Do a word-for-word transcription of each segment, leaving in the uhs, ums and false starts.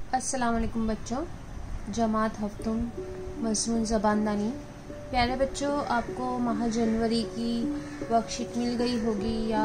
अस्सलाम वालेकुम बच्चों, जमात हफ्तुम मज़मून ज़बानदानी। प्यारे बच्चों, आपको माह जनवरी की वर्कशीट मिल गई होगी या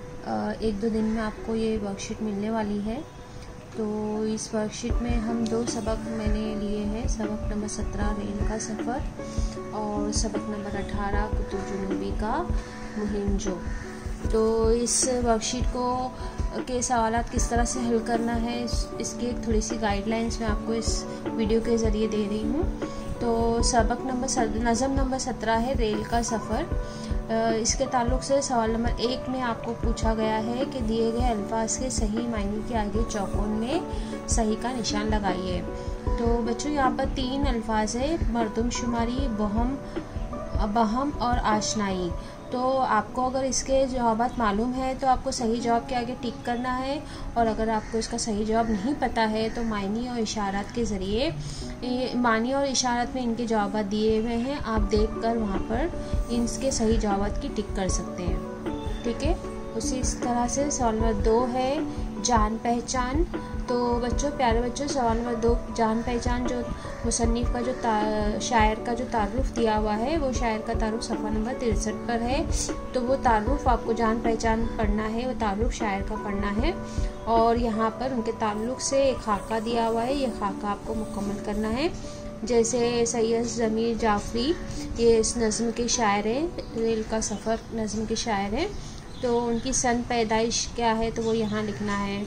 एक दो दिन में आपको ये वर्कशीट मिलने वाली है। तो इस वर्कशीट में हम दो सबक मैंने लिए हैं, सबक नंबर सत्रह रेल का सफ़र और सबक नंबर अठारह कुतुब जुनूबी का मुहिम जो। तो इस वर्कशीट को के सवालात किस तरह से हल करना है, इसकी एक थोड़ी सी गाइडलाइंस मैं आपको इस वीडियो के ज़रिए दे रही हूँ। तो सबक नंबर नज़म नंबर सत्रह है रेल का सफ़र। इसके ताल्लुक़ से सवाल नंबर एक में आपको पूछा गया है कि दिए गए अल्फाज के सही मायने के आगे चौकोन में सही का निशान लगाइए। तो बच्चों, यहाँ पर तीन अल्फाज है, मरदमशुमारी, बहम बहम और आशनाई। तो आपको अगर इसके जवाबात मालूम है तो आपको सही जवाब के आगे टिक करना है, और अगर आपको इसका सही जवाब नहीं पता है तो मानी और इशारात के ज़रिए मानी और इशारात में इनके जवाबात दिए हुए हैं, आप देखकर वहाँ पर इनके सही जवाबात की टिक कर सकते हैं। ठीक है। उसी इस तरह से सवाल नंबर दो है जान पहचान। तो बच्चों, प्यारे बच्चों, सवाल नंबर दो जान पहचान, जो मुसन्निफ़ का जो शायर का जो तारुफ दिया हुआ है, वो शायर का तारुफ सफ़ा नंबर तिरसठ पर है। तो वो तारुफ आपको जान पहचान पढ़ना है, वो तारुफ शायर का पढ़ना है, और यहाँ पर उनके ताल्लुक़ से एक खाका दिया हुआ है, ये खाका आपको मुकम्मल करना है। जैसे सैयद ज़मीर जाफ़री, ये इस नज़्म के शायर हैं, रेल का सफ़र नज़्म के शायर हैं। तो उनकी सन पैदाइश क्या है तो वो यहाँ लिखना है,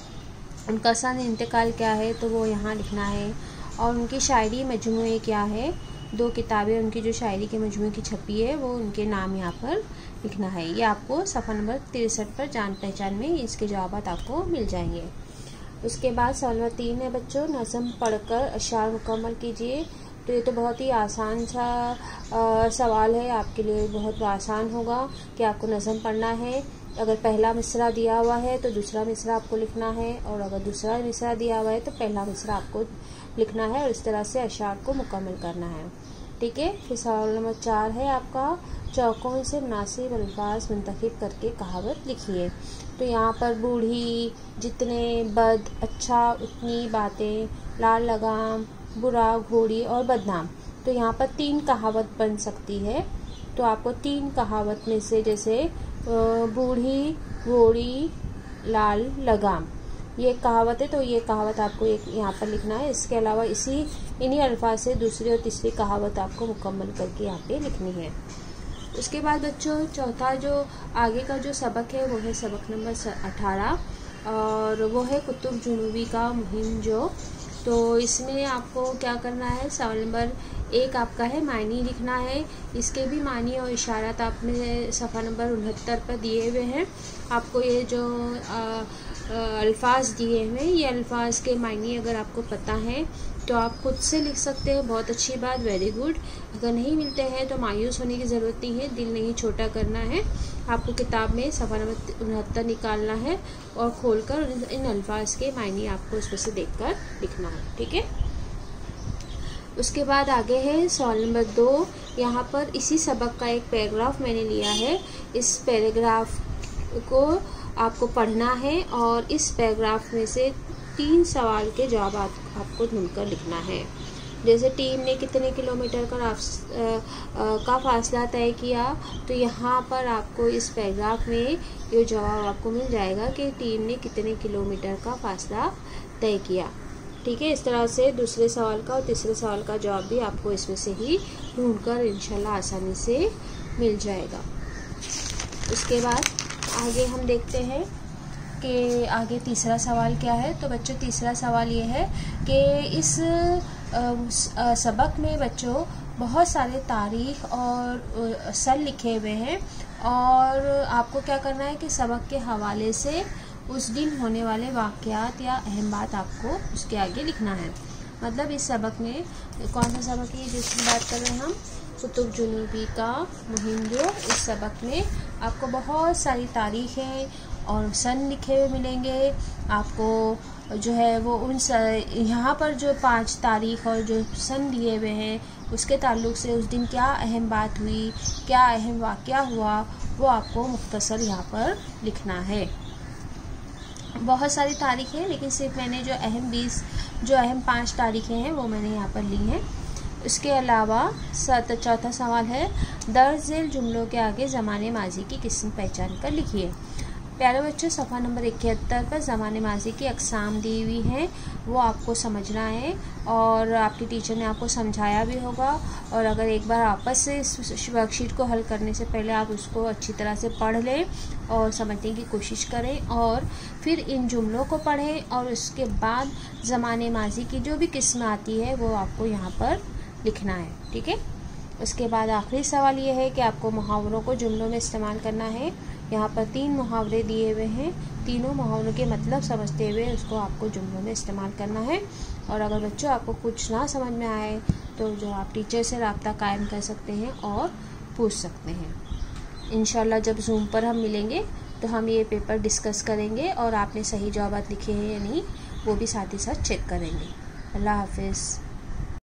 उनका सन इंतकाल क्या है तो वो यहाँ लिखना है, और उनकी शायरी मजमूए क्या है, दो किताबें उनकी जो शायरी के मजमूए की छपी है वो उनके नाम यहाँ पर लिखना है। ये आपको सफ़ा नंबर तिरसठ पर जान पहचान में इसके जवाबात आपको मिल जाएंगे। उसके बाद सवाल नंबर तीन है बच्चों, नज़म पढ़कर अशार मुकम्मल कीजिए। तो ये तो बहुत ही आसान सा आ, सवाल है, आपके लिए बहुत आसान होगा कि आपको नज़म पढ़ना है। अगर पहला मिसरा दिया हुआ है तो दूसरा मिसरा आपको लिखना है, और अगर दूसरा मिसरा दिया हुआ है तो पहला मिसरा आपको लिखना है, और इस तरह से अशार को मुकम्मल करना है। ठीक है। फिर सवाल नंबर चार है आपका, चौकोन से मुनासिब अल्फाज मुंतखब करके कहावत लिखिए। तो यहाँ पर बूढ़ी, जितने, बद, अच्छा, उतनी बातें, लाल लगाम, बुरा, घोड़ी और बदनाम। तो यहाँ पर तीन कहावत बन सकती है। तो आपको तीन कहावत में से, जैसे बूढ़ी, घोड़ी, लाल लगाम, ये कहावत है, तो ये कहावत आपको एक यहाँ पर लिखना है। इसके अलावा इसी इन्हीं अल्फाज से दूसरी और तीसरी कहावत आपको मुकम्मल करके यहाँ पे लिखनी है। उसके बाद बच्चों, चौथा जो आगे का जो सबक है वो है सबक नंबर अठारह, और वो है कुतुब जुनूबी का मुहिम जो। तो इसमें आपको क्या करना है, सवाल नंबर एक आपका है मायनी लिखना है। इसके भी मानी और इशारात आपने सफ़ा नंबर उनहत्तर पर दिए हुए हैं। आपको ये जो अल्फाज दिए हुए हैं, ये अल्फाज के मायनी अगर आपको पता है तो आप खुद से लिख सकते हैं, बहुत अच्छी बात, वेरी गुड। अगर नहीं मिलते हैं तो मायूस होने की ज़रूरत नहीं है, दिल नहीं छोटा करना है। आपको किताब में सफ़ा नंबर उनहत्तर निकालना है और खोलकर इन अल्फाज के मायने आपको उसमें से देखकर लिखना है। ठीक है। उसके बाद आगे है सवाल नंबर दो। यहाँ पर इसी सबक का एक पैराग्राफ मैंने लिया है, इस पैराग्राफ को आपको पढ़ना है, और इस पैराग्राफ में से तीन सवाल के जवाब आप, आपको ढूंढकर लिखना है। जैसे टीम ने कितने किलोमीटर का का फासला तय किया, तो यहाँ पर आपको इस पैराग्राफ में ये जवाब आपको मिल जाएगा कि टीम ने कितने किलोमीटर का फासला तय किया। ठीक है। इस तरह से दूसरे सवाल का और तीसरे सवाल का जवाब भी आपको इसमें से ही ढूंढकर इंशाल्लाह आसानी से मिल जाएगा। उसके बाद आगे हम देखते हैं कि आगे तीसरा सवाल क्या है। तो बच्चों, तीसरा सवाल ये है कि इस सबक में बच्चों बहुत सारे तारीख और सन लिखे हुए हैं, और आपको क्या करना है कि सबक के हवाले से उस दिन होने वाले वाक़यात या अहम बात आपको उसके आगे लिखना है। मतलब इस सबक में कौन सा सबक है जिसकी बात कर रहे हैं हम, कुतुब जुनूबी का मुहिम जो। इस सबक में आपको बहुत सारी तारीखें और सन लिखे हुए मिलेंगे। आपको जो है वो उन यहाँ पर जो पांच तारीख और जो सन दिए हुए हैं उसके ताल्लुक़ से उस दिन क्या अहम बात हुई, क्या अहम वाक़या हुआ, वो आपको मुख्तसर यहाँ पर लिखना है। बहुत सारी तारीखें हैं, लेकिन सिर्फ मैंने जो अहम बीस जो अहम पाँच तारीखें हैं वो मैंने यहाँ पर ली हैं। इसके अलावा सत चौथा सवाल है, दर्ज झेल जुमलों के आगे ज़माने माजी की किस्म पहचान कर लिखिए। प्यारे बच्चों, सफ़ा नंबर इकहत्तर पर ज़माने माजी की अक़साम दी हुई हैं, वो आपको समझना है और आपकी टीचर ने आपको समझाया भी होगा। और अगर एक बार आपस से इस वर्कशीट को हल करने से पहले आप उसको अच्छी तरह से पढ़ लें और समझने की कोशिश करें और फिर इन जुमलों को पढ़ें और उसके बाद ज़माने माजी की जो भी किस्म आती है वो आपको यहाँ पर लिखना है। ठीक है। उसके बाद आखिरी सवाल ये है कि आपको मुहावरों को जुमलों में इस्तेमाल करना है। यहाँ पर तीन मुहावरे दिए हुए हैं, तीनों मुहावरों के मतलब समझते हुए उसको आपको जुमलों में इस्तेमाल करना है। और अगर बच्चों आपको कुछ ना समझ में आए तो जो आप टीचर से रब्ता कायम कर सकते हैं और पूछ सकते हैं। इंशाल्लाह जब जूम पर हम मिलेंगे तो हम ये पेपर डिस्कस करेंगे और आपने सही जवाब लिखे हैं या नहीं वो भी साथ ही साथ चेक करेंगे। अल्लाह हाफिज़।